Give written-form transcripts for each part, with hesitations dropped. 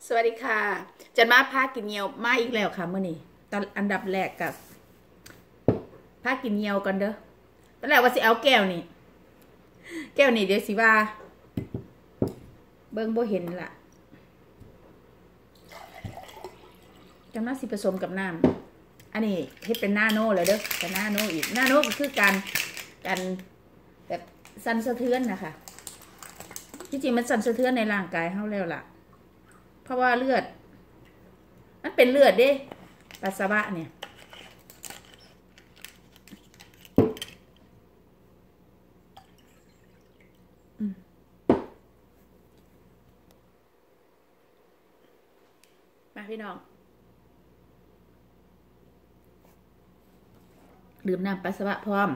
สวัสดีค่ะจันมาพากินเงียวมาอีกแล้วค่ะเมื่อนี้ตอนอันดับแรกกับพากินเงียวกันเด้อตอนแรกว่าสิเอาแก้วนี่เดี๋ยวสิว่าเบิ้งบ่เห็นละจันมาสิผสมกับน้ำอันนี้เฮ็ดเป็นนาโน่เลยเด้อแต่นาโน่อีกนาโน่ก็คือการแบบสั่นสะเทือนนะคะที่จริงมันสั่นสะเทือนในร่างกายเขาแล้วล่ะเพราะว่าเลือดมันเป็นเลือดเด้ปัสสาวะเนี่ยมาพี่น้องดื่มน้ำปัสสาวะพร้อม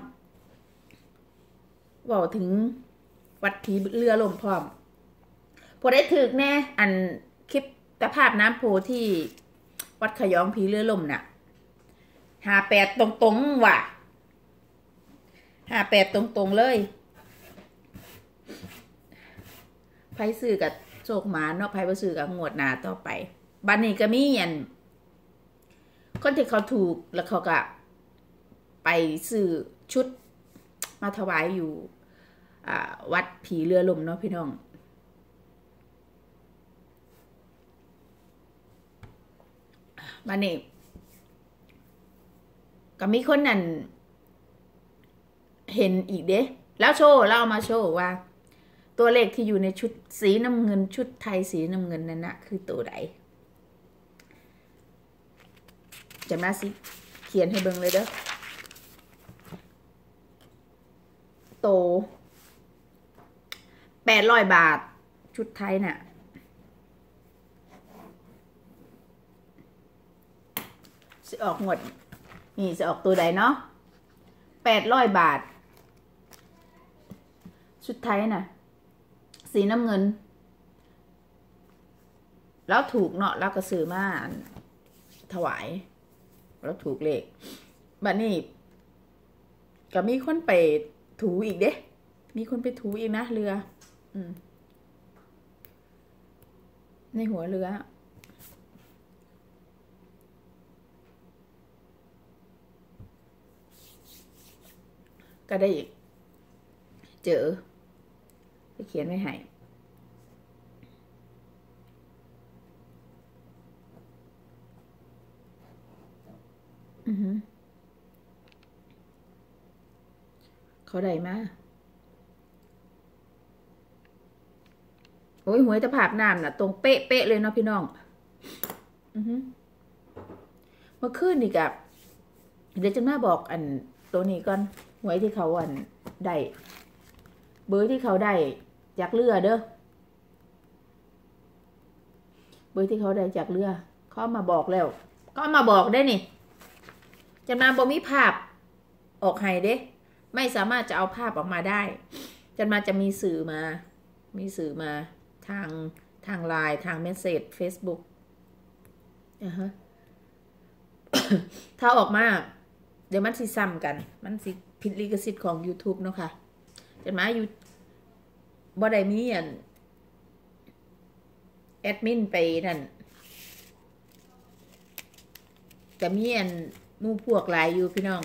บอกถึงวัดผีเรือลมพร้อมพอได้ถึกแน่อันคลิปตะภาพน้ำโพที่วัดขยองผีเรือลมน่ะ58ตรงๆว่ะ58ตรงๆเลยไผซื้อกับโชคหมาเนาะไผบ่ซื้อกับงวดหน้าต่อไปบัดนี้ก็มีอันคนที่เขาถูกแล้วเขาก็ไปซื้อชุดมาถวายอยู่วัดผีเรือลมเนาะพี่น้องบัดนี้ก็มีคนนั่นเห็นอีกเด้แล้วโชว์เราเอามาโชว์ว่าตัวเลขที่อยู่ในชุดสีน้ำเงินชุดไทยสีน้ำเงินนั่นนะคือตัวใดจะมาสิเขียนให้เบิ่งเลยเด้อโต800 บาทชุดไทยน่ะสิออกหมดนี่จะออกตัวใดเนาะ800 บาทชุดไทยน่ะสีน้ำเงินแล้วถูกเนาะแล้วก็ซื้อมาถวายแล้วถูกเลขบัดนี้ก็มีคนไปถูอีกเด้มีคนไปถูอีกนะเรือในหัวเรือก็ได้เจอไปเขียนไว้ให้เขาได้มาโอ้ยหวยตะภาพน้ำน่ะตรงเป๊ะเลยเนาะพี่น้องเมื่อคืนนี่กับเดี๋ยวจะมาบอกอันตัวนี้ก่อนหวยที่เขาอันได้เบอร์ที่เขาได้จากเรือเด้อเบอร์ที่เขาได้จากเรือเขามาบอกแล้วก็มาบอกได้นี่จะมาบ่มีภาพออกให้เด้ไม่สามารถจะเอาภาพออกมาได้จะมีสื่อมาทางไลน์ทางเมสเซจ Facebook ถ้าออกมาเดี๋ยวมันสิซ้ำกันมันสิผิดลิขสิทธิ์ของ YouTube เนาะค่ะจะมาอยู่บ่ได้มีอันแอดมินไปนั่นแต่มีอันหมู่พวกหลายอยู่พี่น้อง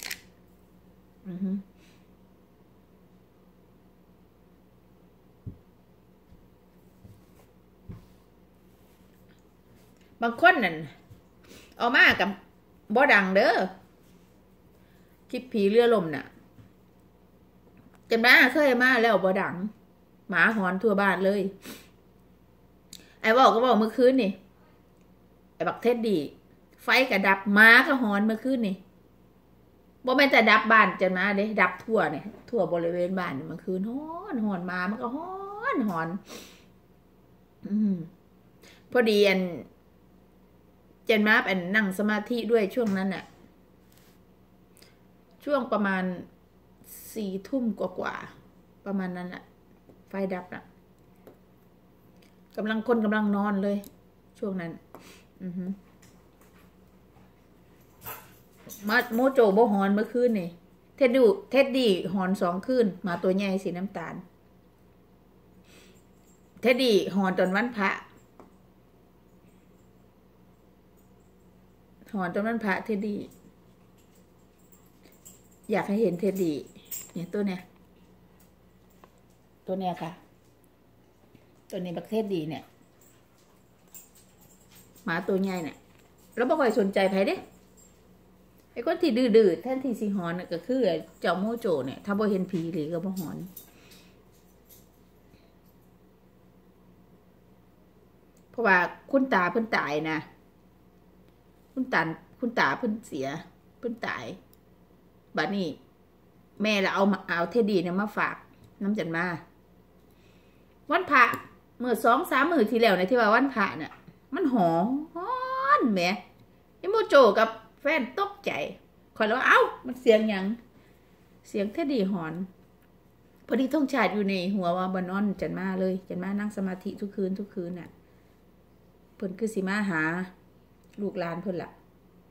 บางคนนั่นเอามากับบ่ดังเด้อคลิปผีเรือลมน่ะจำได้เคยมาแล้วบ่ดังหมาหอนทั่วบ้านเลยไอ้บอกก็บอกเมื่อคืนนี่ไอ้บักเท็ดดี้ไฟกระดับหมาก็หอนเมื่อคืนนี่บ่แม่นแต่ดับบ้านจะมาเด้ดับทั่วเนี่ยทั่วบริเวณบ้านเมื่อคืนหอนหมามันก็หอนพอดีอันเจนมาเป็นนั่งสมาธิด้วยช่วงนั้นน่ะช่วงประมาณ4 ทุ่มกว่าประมาณนั้นน่ะไฟดับน่ะกำลังนอนเลยช่วงนั้นมาโมโจโบฮอนเมื่อคืนนี่เท็ดดี้ฮอน2 คืนมาตัวใหญ่สีน้ำตาลเท็ดดี้ฮอนตอนวันพระหอนตรงนั้นพระเท็ดดี้อยากให้เห็นเท็ดดี้เนี่ยตัวเนี้ยค่ะตัวนี้บักเท็ดดี้เนี่ยหมาตัวใหญ่เนี่ยแล้วบ่ค่อยสนใจไผเด้ไอ้คนที่ดื้อๆแทนที่สิหอนก็คือเจ้าโมโจเนี่ยถ้าบ่เห็นผีหรือก็บ่หอนเพราะว่าคุณตาเพิ่นตายนะคุณตาเพิ่นเสียเพิ่นตายบัดนี้แม่ละเอาเท็ดดี้เนี่ยมาฝากน้ำจันมาวันพระเมื่อ2-3 มื้อที่แล้วในที่ว่าวันพระเนี่ยมันหอนแหมไอ้โมโจกับแฟนตกใจคอยแล้วเอ้ามันเสียงหยังเสียงเท็ดดี้หอนพอดีท่องชาติอยู่ในหัวว่าบ่นอนจันมาเลยจันมานั่งสมาธิทุกคืนน่ะเพิ่นคือสิมาหาลูกหลานเพิ่นล่ะ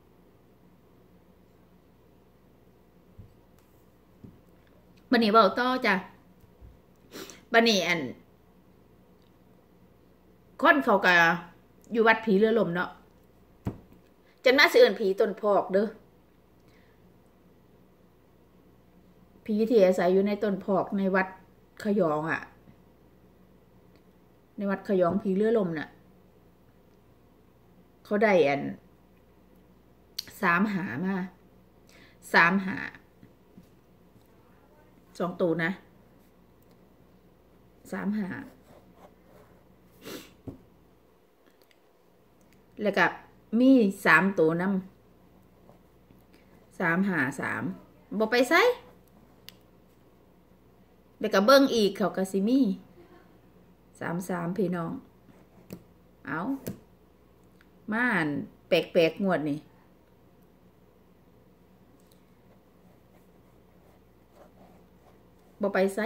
บัดนี้เว้าต่อจ้ะบัดนี้คนเขาก็อยู่วัดผีเรือลมเนาะจันมาสิเอิ้นผีต้นพอกเด้อผีที่อาศัยอยู่ในต้นพอกในวัดขยองอ่ะในวัดขยองผีเรือลมน่ะเขาได้3 หามา3 หา2 ตัวนะ3 หาแล้วก็มี3 ตัวนำ3 หา 3บ่ไปไสแล้วก็เบิ่งอีกเขาก็สิมี33พี่น้องเอามาแปลกๆงวดนี่บ่ไปไส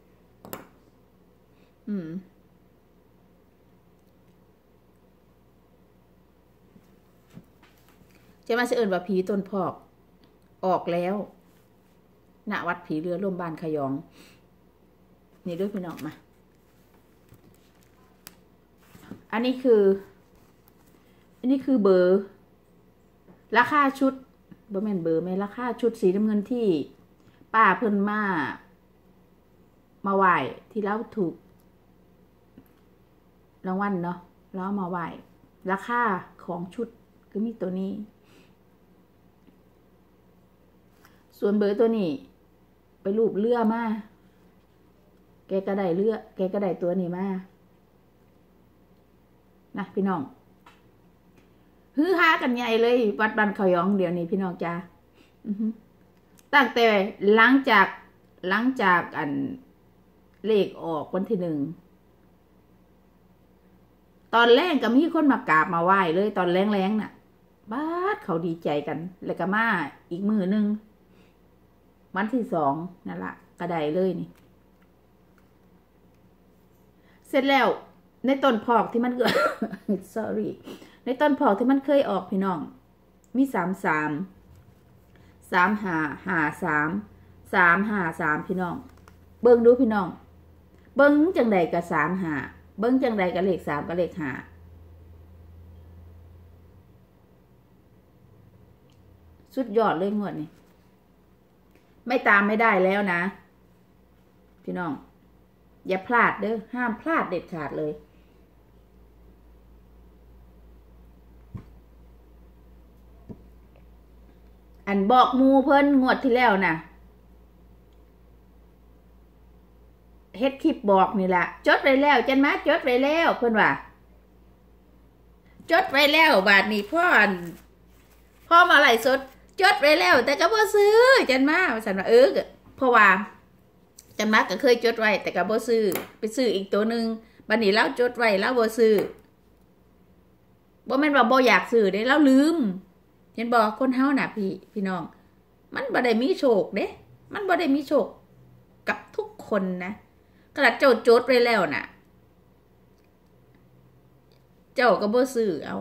จะมาสิเอิ้นว่าผีต้นพอกออกแล้วณวัดผีเรือร่มบ้านขยองนี่ด้วยพี่น้องมาอันนี้คือเบอร์ราคาชุดบ่แม่นเบอร์แม่ราคาชุดสีน้ำเงินที่ป้าเพิ่นมาไหว้ที่เราถูกรางวัลเนาะแล้วมาไหว้ราคาของชุดก็มีตัวนี้ส่วนเบอร์ตัวนี้ไปรูปเรือมาแกก็ได้ตัวนี้มานะพี่น้องฮือฮากันใหญ่เลยวัดบ้านขยองเดี๋ยวนี้พี่น้องจ้าตั้งแต่หลังจากเลขออกวันที่1ตอนแรกก็มีคนมากราบมาไหว้เลยตอนแรงน่ะบ้าดเขาดีใจกันแล้วก็มาอีกมื้อนึงวันที่2นั่นละก็ได้เลยนี่เสร็จแล้วในต้นพอกที่มันเกิด sorry ในต้นพอกที่มันเคยออกพี่น้องมี3-3 พี่น้องเบิ่งดูพี่น้องเบิ่งจังใดกับ3-5เบิ่งจังใดกับเลข3กับเลข5สุดยอดเลยงวดนี้ไม่ตามไม่ได้แล้วนะพี่น้องอย่าพลาดเด้อห้ามพลาดเด็ดขาดเลยบอกมูเพิ่นงวดที่แล้วนะเฮ็ดคลิปบอกนี่แหละจดไว้แล้วจันมาจดไว้แล้วเพิ่นว่าจดไว้แล้วบาทนี้พ่อมาไล่สดจดไว้แล้วแต่ก็บ่ซื้อจันมาว่าซั่นว่าเพราะว่าจันมาก็เคยจดไว้แต่ก็บ่ซื้อไปซื้ออีกตัวนึงบัดนี้เราจดไว้แล้วบ่ซื้อบ่แม่นว่าบ่อยากซื้อเด้เราลืมเห็นบ่คนเฮาน่ะพี่น้องมันบ่ได้มีโชคเด้มันบ่ได้มีโชคกับทุกคนนะกระดาษเจ้าจดไว้แล้วน่ะเจ้าก็บ่ซื้อเอา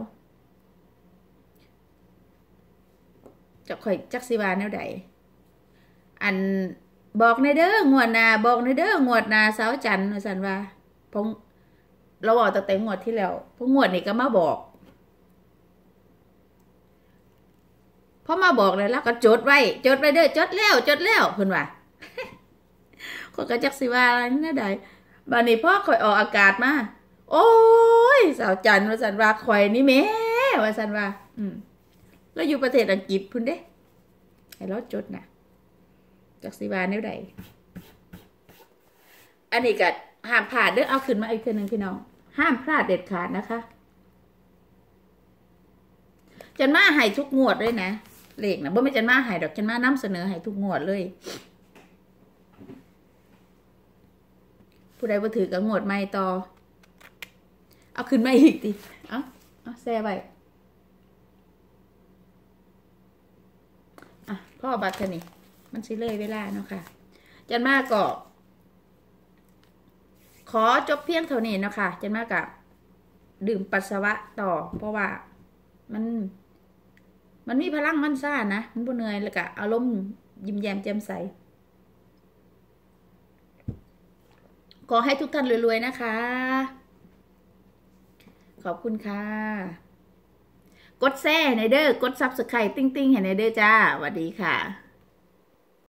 จะค่อยจักสิว่าแนวใดบอกในเด้องวดหน้าบอกในเด้องวดหน้าเสาร์จันทร์ว่าซั่นว่าพงเราบอกตั้งแต่งวดที่แล้วพงงวดนี้ก็มาบอกพอมาบอกเลยแล้วก็จดไว้เด้อจดแล้วเพิ่นว่าคนก็จักสิว่าอะไรนี่ได้บัดนี้พ่อข่อยออกอากาศมาโอ้ยสาวจันว่าสันว่าข่อยนี่แม่ว่าสันว่าแล้วอยู่ประเทศอังกฤษพุ่นเด้ให้เราจดนะจักสิว่าแนวใดอันนี้ก็ห้ามพลาดเด้อเอาขึ้นมาอีกทีนึงพี่น้องห้ามพลาดเด็ดขาดนะคะจันมาให้ทุกงวดเลยนะเลขนะบ่ไม่จันมาให้ดอกจันมานำเสนอให้ทุกงวดเลยผู้ใดบ่ถือก็งวดใหม่ต่อเอาขึ้นมาอีกดิเอาแซ่ไว้พ่อบัตรนี่มันสิเลยเวลาเนาะค่ะจันมาก็ขอจบเพียงเท่านี้นะคะจันมากับดื่มปัสสาวะต่อเพราะว่ามันมีพลังมันซ่านะมันบ่เหนื่อยแล้วก็อารมณ์ยิ้มแย้มแจ่มใสขอให้ทุกท่านรวยๆนะคะขอบคุณค่ะกดแซ่ในเด้อกดซับสไครต์ติ้งๆให้ในเด้อจ้าสวัสดีค่ะ